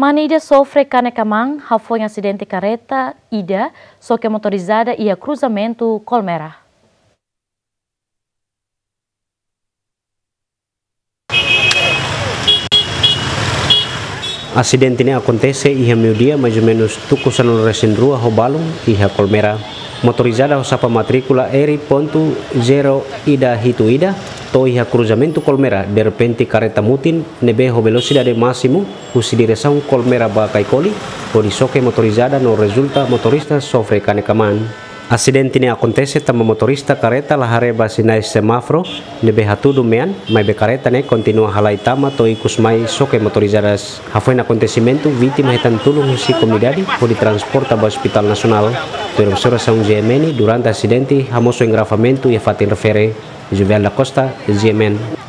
Manida sofre Canecaman, foi um acidente carreta ida, só que motorizada ia cruzamento Colmera. Acidente ini acontece ia meio-dia mais ou menos tukusan resin rua Hobalung ia Colmera. Motorizada sapa matrícula R.0 Ida Hitu Ida to ia cruzamento Colmera. De repente careta mutin nebe ho velocidade máximo usi direção Colmera Bacaicoli o disoque motorizada no resulta motorista sofre Canecaman. Acidente ini acontece tama motorista careta lahareba sinai semáforo nebe hatudo mean mai be careta ne continua halai tama to ikus mai soke motorizadas. Foi acontecimento vítima hetan tulung si comunidade foi transporta para Hospital Nacional. Per observação GMN durante acidente hamoso engravamento e fatin refere Juvel da Costa GMN.